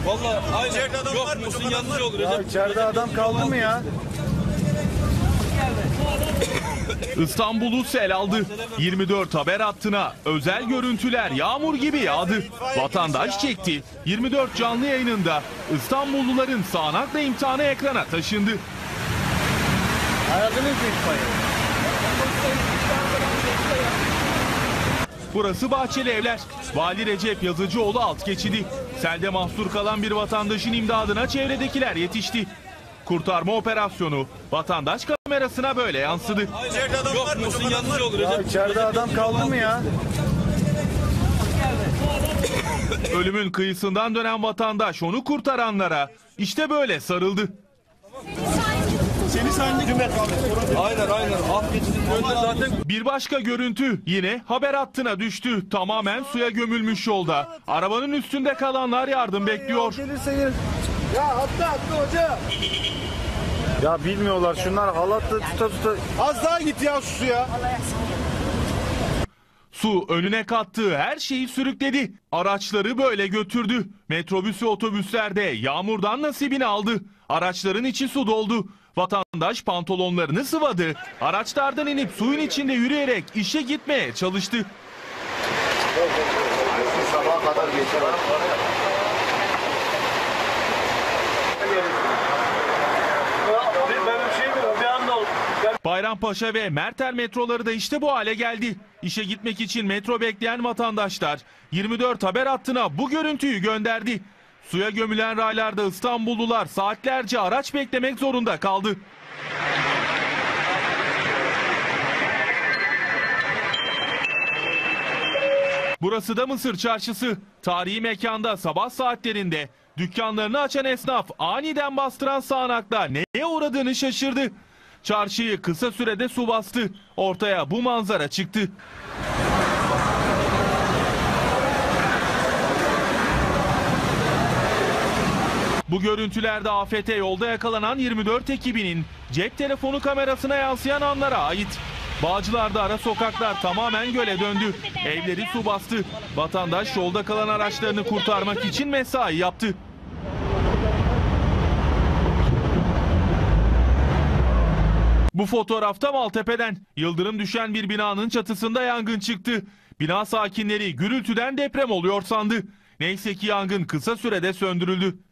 Vallahi aynen. Yok musun yanlış olur. Ya içeride adam kaldı mı ya? İstanbul'u sel aldı. 24 haber hattına özel görüntüler yağmur gibi yağdı. Vatandaş çekti. 24 canlı yayınında İstanbulluların sağanakla imtihanı ekrana taşındı. Aradınız mı itfaiye? Burası Bahçeli Evler. Vali Recep Yazıcıoğlu alt geçidi. Selde mahsur kalan bir vatandaşın imdadına çevredekiler yetişti. Kurtarma operasyonu vatandaş kamerasına böyle yansıdı. Yok musun yanlış olur. Ya içeride adam kaldı mı ya? Ölümün kıyısından dönen vatandaş onu kurtaranlara işte böyle sarıldı. Seni sandık. Aynen. Alt geçidin önünde zaten. Bir başka görüntü yine haber hattına düştü. Tamamen suya gömülmüş yolda. Arabanın üstünde kalanlar yardım bekliyor. Gelirse gelir. Ya atla hoca. Ya bilmiyorlar şunlar halatla tuta. Az daha git ya şu suya. Su önüne kattığı her şeyi sürükledi. Araçları böyle götürdü. Metrobüs ve otobüslerde yağmurdan nasibini aldı. Araçların içi su doldu. Vatandaş pantolonlarını sıvadı. Araçlardan inip suyun içinde yürüyerek işe gitmeye çalıştı. Sabaha kadar geçer. Bayrampaşa ve Merter metroları da işte bu hale geldi. İşe gitmek için metro bekleyen vatandaşlar 24 haber hattına bu görüntüyü gönderdi. Suya gömülen raylarda İstanbullular saatlerce araç beklemek zorunda kaldı. Burası da Mısır Çarşısı. Tarihi mekanda sabah saatlerinde dükkanlarını açan esnaf aniden bastıran sağanakla neye uğradığını şaşırdı. Çarşıyı kısa sürede su bastı. Ortaya bu manzara çıktı. Bu görüntülerde afete yolda yakalanan 24 ekibinin cep telefonu kamerasına yansıyan anlara ait. Bağcılar'da ara sokaklar tamamen göle döndü. Evleri su bastı. Vatandaş yolda kalan araçlarını kurtarmak için mesai yaptı. Bu fotoğrafta Maltepe'den yıldırım düşen bir binanın çatısında yangın çıktı. Bina sakinleri gürültüden deprem oluyor sandı. Neyse ki yangın kısa sürede söndürüldü.